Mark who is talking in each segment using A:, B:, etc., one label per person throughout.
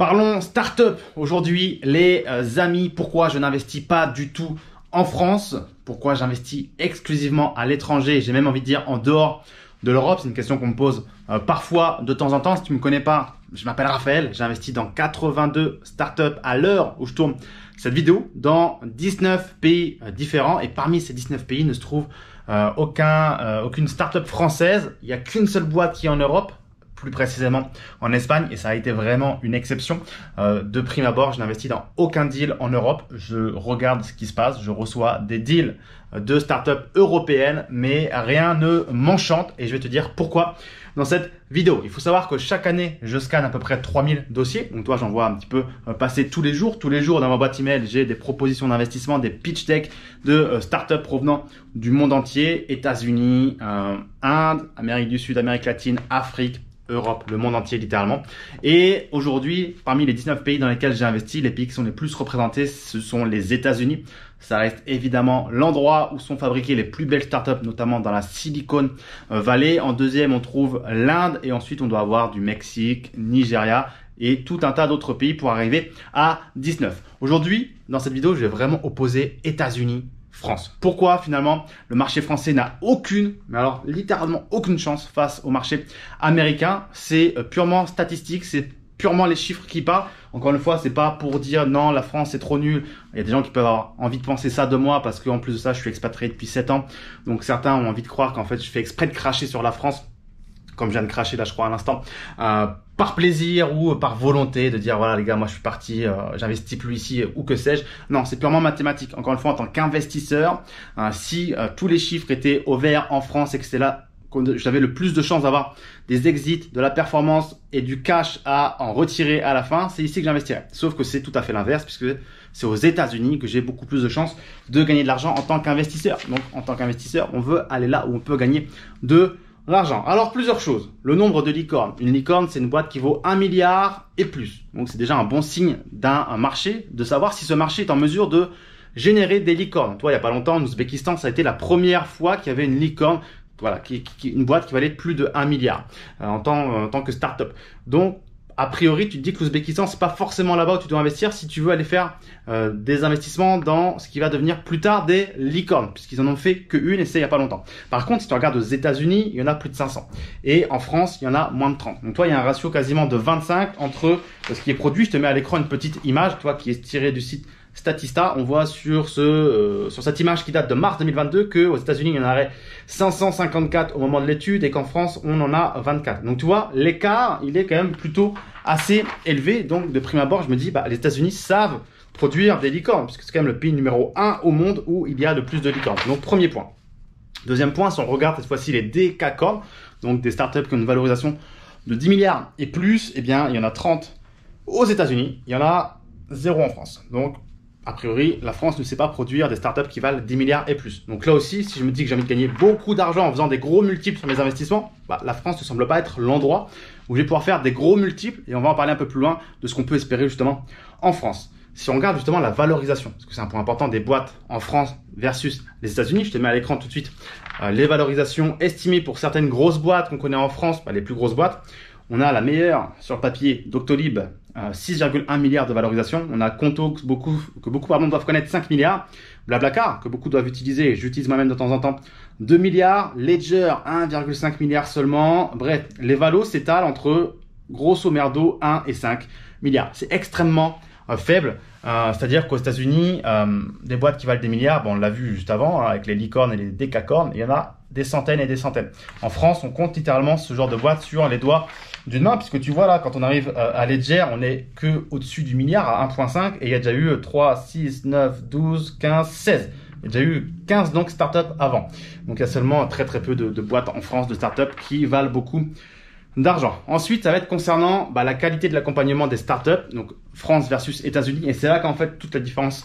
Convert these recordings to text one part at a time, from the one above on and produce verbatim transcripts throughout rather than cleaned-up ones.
A: Parlons start-up aujourd'hui, les euh, amis. Pourquoi je n'investis pas du tout en France? Pourquoi j'investis exclusivement à l'étranger? J'ai même envie de dire en dehors de l'Europe. C'est une question qu'on me pose euh, parfois de temps en temps. Si tu me connais pas, je m'appelle Raphaël. J'ai investi dans quatre-vingt-deux startups à l'heure où je tourne cette vidéo dans dix-neuf pays euh, différents. Et parmi ces dix-neuf pays ne se trouve euh, aucun, euh, aucune startup française. Il n'y a qu'une seule boîte qui est en Europe, plus précisément en Espagne, et ça a été vraiment une exception. Euh, de prime abord, je n'investis dans aucun deal en Europe. Je regarde ce qui se passe, je reçois des deals de startups européennes, mais rien ne m'enchante et je vais te dire pourquoi dans cette vidéo. Il faut savoir que chaque année, je scanne à peu près trois mille dossiers. Donc toi, j'en vois un petit peu passer tous les jours. Tous les jours, dans ma boîte email, j'ai des propositions d'investissement, des pitch decks de startups provenant du monde entier, États-Unis, euh, Inde, Amérique du Sud, Amérique latine, Afrique, Europe, le monde entier littéralement. Et aujourd'hui, parmi les dix-neuf pays dans lesquels j'ai investi, les pays qui sont les plus représentés, ce sont les États-Unis. Ça reste évidemment l'endroit où sont fabriquées les plus belles startups, notamment dans la Silicon Valley. En deuxième, on trouve l'Inde et ensuite on doit avoir du Mexique, Nigeria et tout un tas d'autres pays pour arriver à dix-neuf. Aujourd'hui, dans cette vidéo, je vais vraiment opposer États-Unis France. Pourquoi finalement le marché français n'a aucune, mais alors littéralement aucune chance face au marché américain? C'est purement statistique, c'est purement les chiffres qui parlent. Encore une fois, c'est pas pour dire non, la France est trop nulle. Il y a des gens qui peuvent avoir envie de penser ça de moi parce qu'en plus de ça, je suis expatrié depuis sept ans. Donc certains ont envie de croire qu'en fait, je fais exprès de cracher sur la France, comme je viens de cracher là, je crois à l'instant, euh, par plaisir ou par volonté de dire voilà les gars, moi je suis parti, euh, j'investis plus ici ou que sais-je. Non, c'est purement mathématique. Encore une fois, en tant qu'investisseur, euh, si euh, tous les chiffres étaient au vert en France et que c'est là que j'avais le plus de chances d'avoir des exits, de la performance et du cash à en retirer à la fin, c'est ici que j'investirais. Sauf que c'est tout à fait l'inverse puisque c'est aux États-Unis que j'ai beaucoup plus de chances de gagner de l'argent en tant qu'investisseur. Donc en tant qu'investisseur, on veut aller là où on peut gagner de l'argent. Alors, plusieurs choses. Le nombre de licornes. Une licorne, c'est une boîte qui vaut un milliard et plus. Donc, c'est déjà un bon signe d'un marché, de savoir si ce marché est en mesure de générer des licornes. Toi, il n'y a pas longtemps, en Ouzbékistan, ça a été la première fois qu'il y avait une licorne, voilà, qui, qui, une boîte qui valait plus de un milliard euh, en, tant, euh, en tant que start-up. Donc, a priori, tu te dis que l'Ouzbékistan, c'est pas forcément là-bas où tu dois investir si tu veux aller faire euh, des investissements dans ce qui va devenir plus tard des licornes, puisqu'ils en ont fait qu'une et c'est il y a pas longtemps. Par contre, si tu regardes aux États-Unis, il y en a plus de cinq cents. Et en France, il y en a moins de trente. Donc toi, il y a un ratio quasiment de vingt-cinq entre ce qui est produit. Je te mets à l'écran une petite image, toi qui est tirée du site Statista. On voit sur ce euh, sur cette image qui date de mars deux mille vingt-deux que aux États-Unis il y en aurait cinq cent cinquante-quatre au moment de l'étude et qu'en France on en a vingt-quatre. Donc tu vois, l'écart il est quand même plutôt assez élevé. Donc de prime abord je me dis bah les États-Unis savent produire des licornes puisque c'est quand même le pays numéro un au monde où il y a le plus de licornes. Donc premier point. Deuxième point, si on regarde cette fois-ci les décacornes, donc des startups qui ont une valorisation de dix milliards et plus, eh bien il y en a trente aux États-Unis, il y en a zéro en France. Donc a priori, la France ne sait pas produire des startups qui valent dix milliards et plus. Donc là aussi, si je me dis que j'ai envie de gagner beaucoup d'argent en faisant des gros multiples sur mes investissements, bah, la France ne semble pas être l'endroit où je vais pouvoir faire des gros multiples. Et on va en parler un peu plus loin de ce qu'on peut espérer justement en France. Si on regarde justement la valorisation, parce que c'est un point important des boîtes en France versus les États-Unis, je te mets à l'écran tout de suite euh, les valorisations estimées pour certaines grosses boîtes qu'on connaît en France, bah, les plus grosses boîtes. On a la meilleure sur le papier, Doctolib, euh, six virgule un milliards de valorisation. On a Conto, que beaucoup, que beaucoup pardon, doivent connaître, cinq milliards. Blablacar, que beaucoup doivent utiliser, et j'utilise moi-même de temps en temps, deux milliards. Ledger, un virgule cinq milliards seulement. Bref, les valos s'étalent entre, grosso merdo, un et cinq milliards. C'est extrêmement euh, faible. Euh, C'est-à-dire qu'aux États-Unis, euh, des boîtes qui valent des milliards, bon, on l'a vu juste avant, hein, avec les licornes et les décacornes, il y en a des centaines et des centaines. En France, on compte littéralement ce genre de boîtes sur les doigts d'une main, puisque tu vois là, quand on arrive à Ledger, on est que au-dessus du milliard à un virgule cinq et il y a déjà eu trois, six, neuf, douze, quinze, seize. Il y a déjà eu quinze donc startups avant. Donc il y a seulement très très peu de, de boîtes en France de startups qui valent beaucoup d'argent. Ensuite, ça va être concernant bah, la qualité de l'accompagnement des startups, donc France versus États-Unis. Et c'est là qu'en fait toute la différence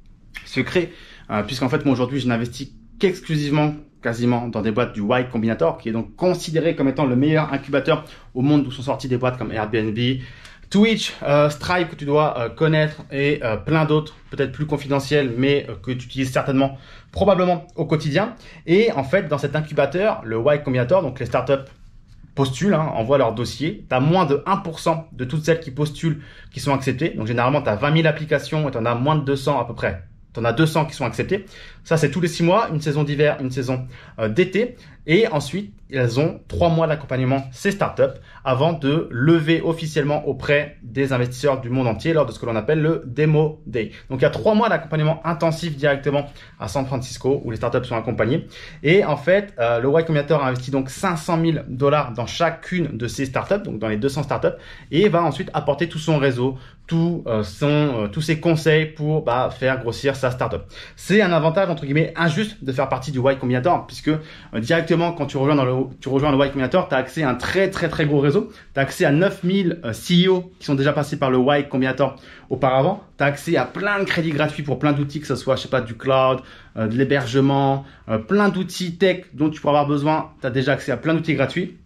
A: se crée, euh, puisqu'en fait moi aujourd'hui je n'investis qu'exclusivement quasiment dans des boîtes du Y Combinator, qui est donc considéré comme étant le meilleur incubateur au monde, d'où sont sorties des boîtes comme Airbnb, Twitch, euh, Stripe que tu dois euh, connaître et euh, plein d'autres, peut-être plus confidentiels, mais euh, que tu utilises certainement, probablement au quotidien. Et en fait, dans cet incubateur, le Y Combinator, donc les startups postulent, hein, envoient leur dossier. Tu as moins de un pour cent de toutes celles qui postulent qui sont acceptées. Donc généralement, tu as vingt mille applications et tu en as moins de deux cents à peu près. Tu en as deux cents qui sont acceptés. Ça, c'est tous les six mois, une saison d'hiver, une saison euh, d'été. Et ensuite, elles ont trois mois d'accompagnement, ces startups, avant de lever officiellement auprès des investisseurs du monde entier lors de ce que l'on appelle le Demo Day. Donc, il y a trois mois d'accompagnement intensif directement à San Francisco où les startups sont accompagnées. Et en fait, euh, le Y Combinator a investi donc cinq cent mille dollars dans chacune de ces startups, donc dans les deux cents startups, et va ensuite apporter tout son réseau, tout, euh, son, euh, tous ses conseils pour bah, faire grossir sa startup. C'est un avantage entre guillemets injuste de faire partie du Y Combinator puisque euh, directement quand tu rejoins dans le tu rejoins le Y Combinator, tu as accès à un très très très gros réseau. Tu as accès à neuf mille euh, C E O qui sont déjà passés par le Y Combinator auparavant. Tu as accès à plein de crédits gratuits pour plein d'outils, que ce soit je sais pas du cloud, euh, de l'hébergement, euh, plein d'outils tech dont tu pourras avoir besoin. Tu as déjà accès à plein d'outils gratuits.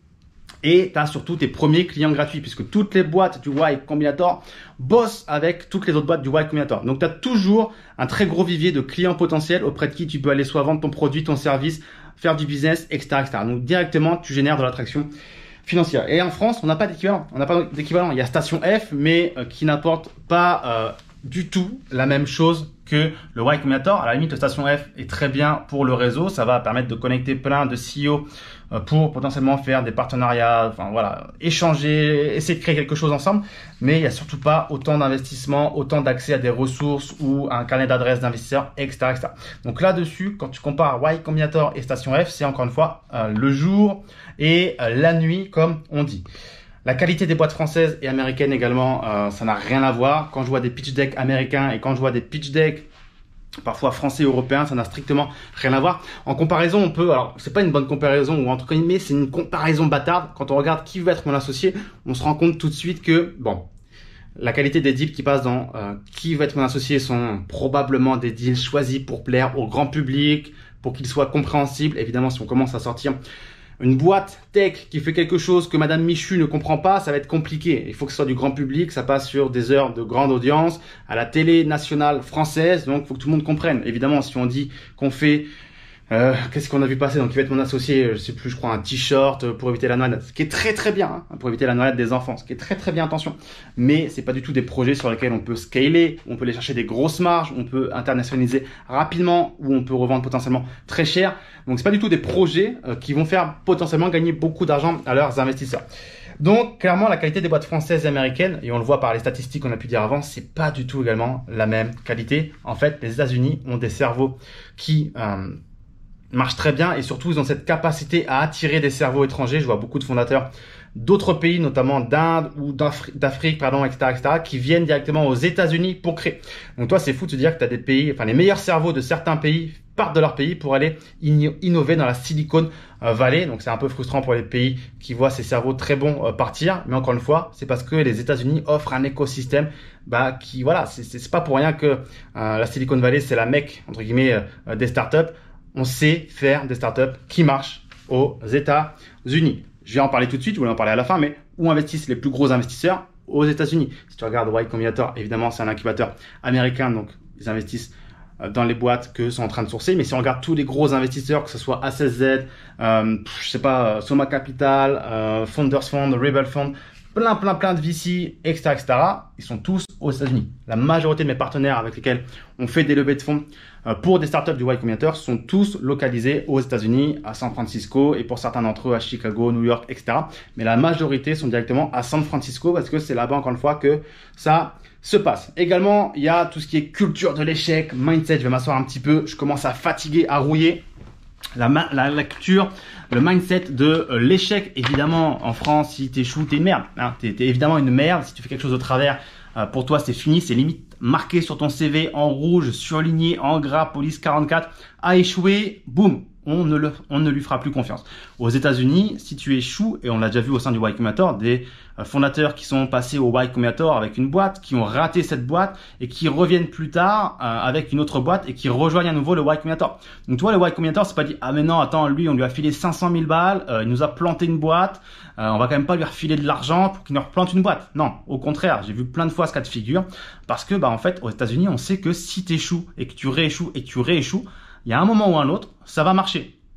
A: Et tu as surtout tes premiers clients gratuits puisque toutes les boîtes du Y Combinator bossent avec toutes les autres boîtes du Y Combinator. Donc, tu as toujours un très gros vivier de clients potentiels auprès de qui tu peux aller soit vendre ton produit, ton service, faire du business, et cetera, et cetera. Donc, directement, tu génères de l'attraction financière. Et en France, on n'a pas d'équivalent. On n'a pas d'équivalent. Il y a Station F, mais euh, qui n'apporte pas euh, du tout la même chose que le Y Combinator. À la limite, Station F est très bien pour le réseau. Ça va permettre de connecter plein de C E O pour potentiellement faire des partenariats, enfin voilà, échanger, essayer de créer quelque chose ensemble. Mais il n'y a surtout pas autant d'investissement, autant d'accès à des ressources ou à un carnet d'adresses d'investisseurs, et cetera, et cetera. Donc là-dessus, quand tu compares Y Combinator et Station F, c'est encore une fois euh, le jour et euh, la nuit, comme on dit. La qualité des boîtes françaises et américaines également, euh, ça n'a rien à voir. Quand je vois des pitch decks américains et quand je vois des pitch decks parfois français, européens, ça n'a strictement rien à voir. En comparaison, on peut, alors c'est pas une bonne comparaison ou entre guillemets, c'est une comparaison bâtarde. Quand on regarde qui va être mon associé, on se rend compte tout de suite que bon, la qualité des deals qui passent dans euh, qui va être mon associé sont probablement des deals choisis pour plaire au grand public, pour qu'ils soient compréhensibles. Évidemment, si on commence à sortir une boîte tech qui fait quelque chose que Madame Michu ne comprend pas, ça va être compliqué. Il faut que ce soit du grand public, ça passe sur des heures de grande audience, à la télé nationale française, donc il faut que tout le monde comprenne. Évidemment, si on dit qu'on fait... Euh, qu'est-ce qu'on a vu passer? Donc, il va être mon associé, je sais plus, je crois, un t-shirt pour éviter la noyade, ce qui est très très bien, hein, pour éviter la noyade des enfants, ce qui est très très bien, attention. Mais c'est pas du tout des projets sur lesquels on peut scaler, on peut aller chercher des grosses marges, on peut internationaliser rapidement ou on peut revendre potentiellement très cher. Donc, c'est pas du tout des projets euh, qui vont faire potentiellement gagner beaucoup d'argent à leurs investisseurs. Donc, clairement, la qualité des boîtes françaises et américaines, et on le voit par les statistiques qu'on a pu dire avant, c'est pas du tout également la même qualité. En fait, les États-Unis ont des cerveaux qui euh, marche très bien et surtout ils ont cette capacité à attirer des cerveaux étrangers. Je vois beaucoup de fondateurs d'autres pays, notamment d'Inde ou d'Afrique, pardon, et cetera, et cetera, qui viennent directement aux États-Unis pour créer. Donc toi, c'est fou de te dire que tu as des pays, enfin les meilleurs cerveaux de certains pays partent de leur pays pour aller innover dans la Silicon Valley. Donc c'est un peu frustrant pour les pays qui voient ces cerveaux très bons partir. Mais encore une fois, c'est parce que les États-Unis offrent un écosystème bah, qui, voilà, c'est pas pour rien que euh, la Silicon Valley, c'est la mecque, entre guillemets, euh, des startups. On sait faire des startups qui marchent aux États-Unis. Je vais en parler tout de suite, je voulais en parler à la fin, mais où investissent les plus gros investisseurs? Aux États-Unis. Si tu regardes Y Combinator, évidemment, c'est un incubateur américain, donc ils investissent dans les boîtes que sont en train de sourcer. Mais si on regarde tous les gros investisseurs, que ce soit A C Z, euh, je sais pas, Soma Capital, euh, Founders Fund, Rebel Fund, plein, plein, plein de V C, et cetera, et cetera, ils sont tous aux États-Unis. La majorité de mes partenaires avec lesquels on fait des levées de fonds euh, pour des startups du Y Combinator sont tous localisés aux États-Unis, à San Francisco et pour certains d'entre eux à Chicago, New York, et cetera. Mais la majorité sont directement à San Francisco parce que c'est là-bas, encore une fois, que ça se passe. Également, il y a tout ce qui est culture de l'échec, mindset. Je vais m'asseoir un petit peu. Je commence à fatiguer, à rouiller. La, la, la culture, le mindset de euh, l'échec, évidemment, en France, si t'échoues, t'es une merde. Hein. T'es es évidemment une merde. Si tu fais quelque chose de travers, euh, pour toi, c'est fini. C'est limite marqué sur ton C V en rouge, surligné, en gras, police quarante-quatre. A échoué, boum. On ne, le, on ne lui fera plus confiance. Aux États-Unis, si tu échoues, et on l'a déjà vu au sein du Y Combinator, des euh, fondateurs qui sont passés au Y Combinator avec une boîte, qui ont raté cette boîte et qui reviennent plus tard euh, avec une autre boîte et qui rejoignent à nouveau le Y Combinator. Donc toi, le Y Combinator, c'est pas dit ah mais non, attends, lui, on lui a filé cinq cent mille balles, euh, il nous a planté une boîte, euh, on va quand même pas lui refiler de l'argent pour qu'il nous replante une boîte. Non, au contraire, j'ai vu plein de fois ce cas de figure parce que bah en fait, aux États-Unis, on sait que si tu échoues et que tu rééchoues et que tu rééchoues, il y a un moment ou un autre, ça va marcher.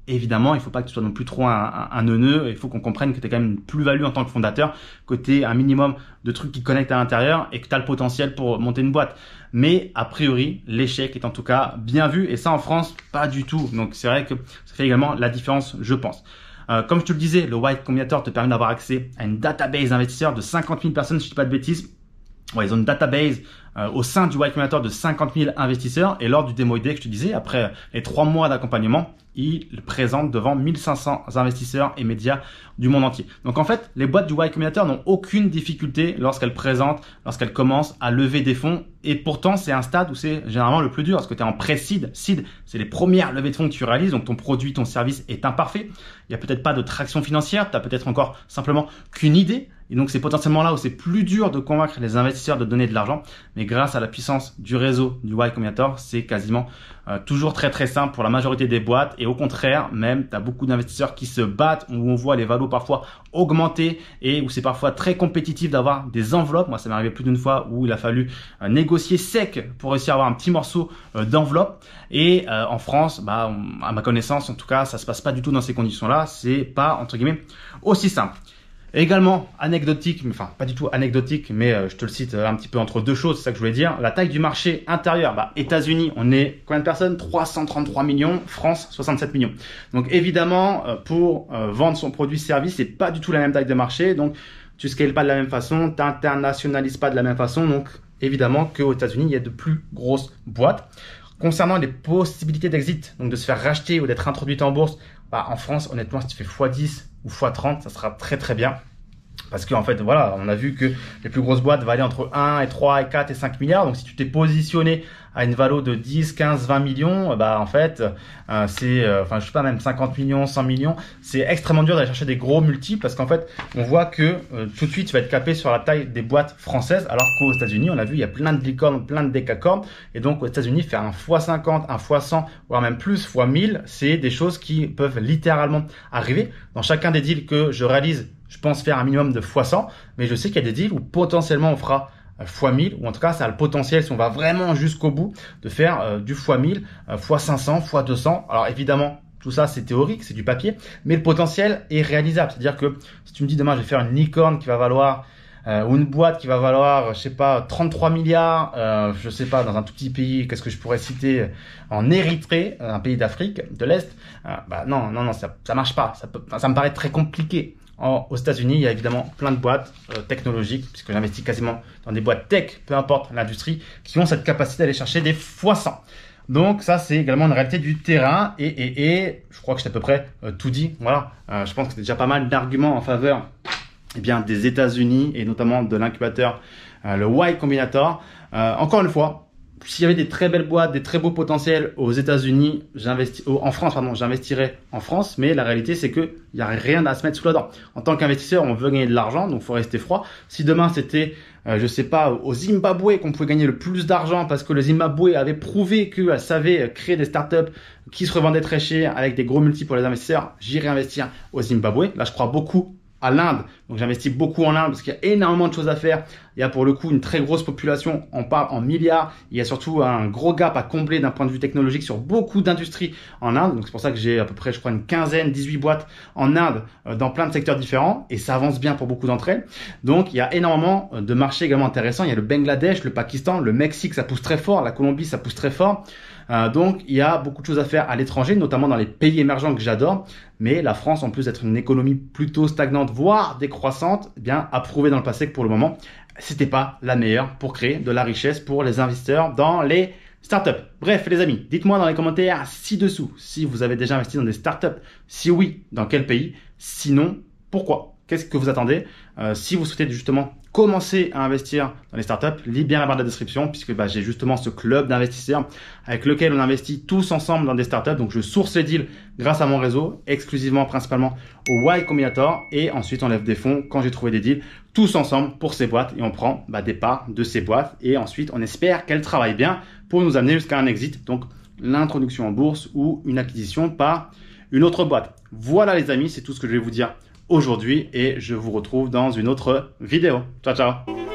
A: Évidemment, il ne faut pas que tu sois non plus trop un, un, un neuneu. Il faut qu'on comprenne que tu as quand même une plus-value en tant que fondateur, que tu aies un minimum de trucs qui connectent à l'intérieur et que tu as le potentiel pour monter une boîte. Mais a priori, l'échec est en tout cas bien vu. Et ça, en France, pas du tout. Donc, c'est vrai que ça fait également la différence, je pense. Euh, comme je te le disais, le Y Combinator te permet d'avoir accès à une database d'investisseurs de cinquante mille personnes, si je ne dis pas de bêtises. Ouais, ils ont une database euh, au sein du Y Combinator de cinquante mille investisseurs. Et lors du démo idée que je te disais, après les trois mois d'accompagnement, ils le présentent devant mille cinq cents investisseurs et médias du monde entier. Donc en fait, les boîtes du Y Combinator n'ont aucune difficulté lorsqu'elles présentent, lorsqu'elles commencent à lever des fonds. Et pourtant, c'est un stade où c'est généralement le plus dur parce que tu es en pré-seed. Seed, c'est les premières levées de fonds que tu réalises. Donc ton produit, ton service est imparfait. Il n'y a peut-être pas de traction financière. Tu as peut-être encore simplement qu'une idée. Et donc, c'est potentiellement là où c'est plus dur de convaincre les investisseurs de donner de l'argent. Mais grâce à la puissance du réseau du Y Combinator, c'est quasiment euh, toujours très très simple pour la majorité des boîtes. Et au contraire, même, tu as beaucoup d'investisseurs qui se battent, où on voit les valos parfois augmenter et où c'est parfois très compétitif d'avoir des enveloppes. Moi, ça m'est arrivé plus d'une fois où il a fallu euh, négocier sec pour réussir à avoir un petit morceau euh, d'enveloppe. Et euh, en France, bah, on, à ma connaissance, en tout cas, ça se passe pas du tout dans ces conditions-là. C'est pas, entre guillemets, aussi simple. Également, anecdotique, mais enfin pas du tout anecdotique, mais euh, je te le cite euh, un petit peu entre deux choses, c'est ça que je voulais dire. La taille du marché intérieur, bah, États-Unis, on est combien de personnes? trois cent trente-trois millions, France, soixante-sept millions. Donc évidemment, euh, pour euh, vendre son produit-service, c'est pas du tout la même taille de marché, donc tu scales pas de la même façon, tu internationalises pas de la même façon, donc évidemment qu'aux États-Unis, il y a de plus grosses boîtes. Concernant les possibilités d'exit, donc de se faire racheter ou d'être introduite en bourse, bah, en France, honnêtement, si tu fais fois dix ou fois trente, ça sera très très bien. Parce qu'en fait, voilà, on a vu que les plus grosses boîtes valaient entre un et trois et quatre et cinq milliards. Donc, si tu t'es positionné à une valo de dix, quinze, vingt millions, bah, en fait, euh, c'est, euh, enfin, je sais pas, même cinquante millions, cent millions. C'est extrêmement dur d'aller chercher des gros multiples parce qu'en fait, on voit que euh, tout de suite, tu vas être capé sur la taille des boîtes françaises. Alors qu'aux États-Unis, on a vu, il y a plein de licornes, plein de décacornes. Et donc, aux États-Unis, faire un fois cinquante, un fois cent, voire même plus, fois mille, c'est des choses qui peuvent littéralement arriver. Dans chacun des deals que je réalise, je pense faire un minimum de fois cent, mais je sais qu'il y a des deals où potentiellement on fera fois mille, ou en tout cas ça a le potentiel, si on va vraiment jusqu'au bout, de faire euh, du fois mille, euh, fois cinq cents, fois deux cents. Alors évidemment, tout ça c'est théorique, c'est du papier, mais le potentiel est réalisable. C'est-à-dire que si tu me dis demain je vais faire une licorne qui va valoir, euh, ou une boîte qui va valoir, je sais pas, trente-trois milliards, euh, je sais pas, dans un tout petit pays, qu'est-ce que je pourrais citer, en Érythrée, un pays d'Afrique de l'Est, euh, bah non, non, non, ça, ça marche pas, ça, peut, ça me paraît très compliqué. En, aux États-Unis, il y a évidemment plein de boîtes euh, technologiques, puisque j'investis quasiment dans des boîtes tech, peu importe l'industrie, qui ont cette capacité d'aller chercher des fois cent. Donc ça, c'est également une réalité du terrain. Et, et, et je crois que j'ai à peu près euh, tout dit. Voilà, euh, je pense que c'est déjà pas mal d'arguments en faveur eh bien, des États-Unis et notamment de l'incubateur, euh, le Y Combinator. Euh, encore une fois, s'il y avait des très belles boîtes, des très beaux potentiels aux États-Unis, j'investis, en France, pardon, j'investirais en France, mais la réalité, c'est que il n'y a rien à se mettre sous la dent. En tant qu'investisseur, on veut gagner de l'argent, donc faut rester froid. Si demain c'était, euh, je sais pas, au Zimbabwe qu'on pouvait gagner le plus d'argent parce que le Zimbabwe avait prouvé qu'elle savait créer des startups qui se revendaient très cher avec des gros multiples pour les investisseurs, j'irai investir au Zimbabwe. Là, je crois beaucoup à l'Inde. Donc j'investis beaucoup en Inde parce qu'il y a énormément de choses à faire. Il y a pour le coup une très grosse population, on parle en milliards. Il y a surtout un gros gap à combler d'un point de vue technologique sur beaucoup d'industries en Inde. Donc c'est pour ça que j'ai à peu près, je crois, une quinzaine, dix-huit boîtes en Inde dans plein de secteurs différents et ça avance bien pour beaucoup d'entre elles. Donc il y a énormément de marchés également intéressants. Il y a le Bangladesh, le Pakistan, le Mexique, ça pousse très fort. La Colombie, ça pousse très fort. Euh, donc, il y a beaucoup de choses à faire à l'étranger, notamment dans les pays émergents que j'adore. Mais la France, en plus d'être une économie plutôt stagnante, voire décroissante, eh bien, a prouvé dans le passé que pour le moment, c'était pas la meilleure pour créer de la richesse pour les investisseurs dans les startups. Bref, les amis, dites-moi dans les commentaires ci-dessous si vous avez déjà investi dans des startups. Si oui, dans quel pays? Sinon, pourquoi? Qu'est-ce que vous attendez? euh, Si vous souhaitez justement commencer à investir dans les startups, lis bien la barre de la description puisque bah, j'ai justement ce club d'investisseurs avec lequel on investit tous ensemble dans des startups. Donc je source les deals grâce à mon réseau, exclusivement principalement au Y Combinator et ensuite on lève des fonds quand j'ai trouvé des deals tous ensemble pour ces boîtes et on prend bah, des parts de ces boîtes et ensuite on espère qu'elles travaillent bien pour nous amener jusqu'à un exit, donc l'introduction en bourse ou une acquisition par une autre boîte. Voilà les amis, c'est tout ce que je vais vous dire aujourd'hui et je vous retrouve dans une autre vidéo. Ciao, ciao!